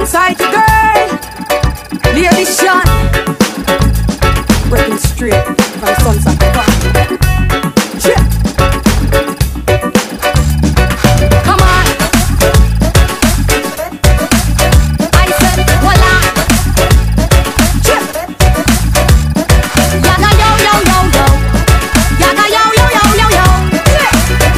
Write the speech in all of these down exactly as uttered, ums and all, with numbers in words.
alongside the girl, Lady Chann, breaking straight from the sunset. Yeah. Come on. I said, voila. Yeah. Yaga yo yo yo yo. Yaga yo yo yo yo yo. Yeah.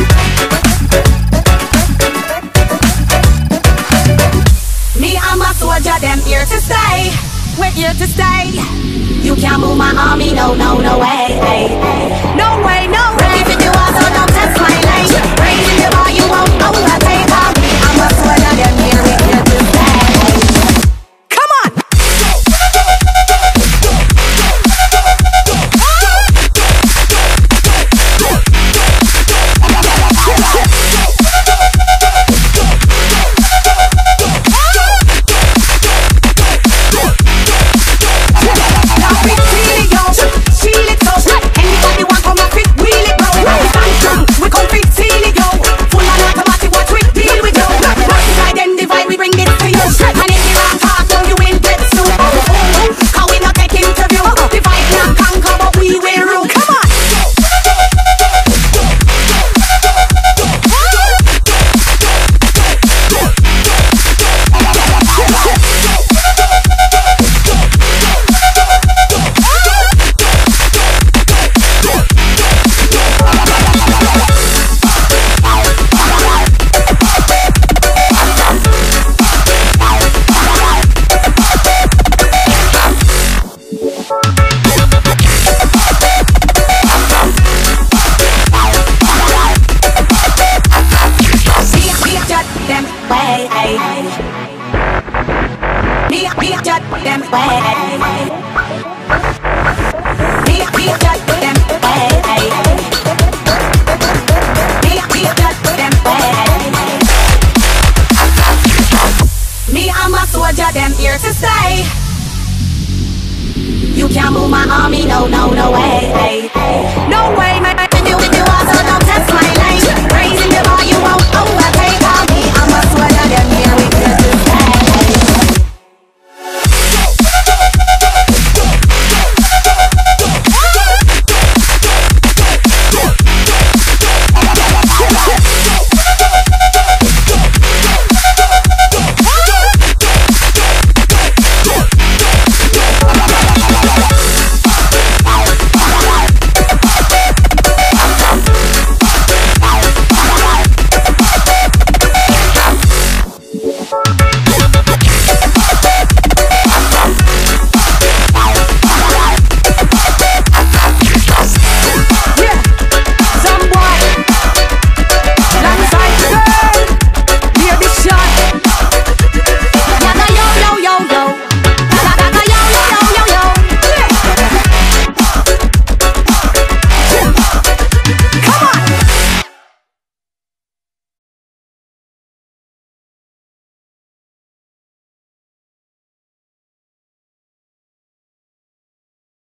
Me and my soldier, them here to stay. We're here to stay. You can't move my army, no, no, no way. Hey, hey. No way, no way. If you are, so don't test my lane. Raising the bar, you won't overtake her. I'm a soldier, them here, we're here to stay. Come on. Me, me, judge them way. Me, me, judge them way. Me, me, judge them way. Me and my soldier, them here to stay. You can't move my army, no, no, no way. No way, man.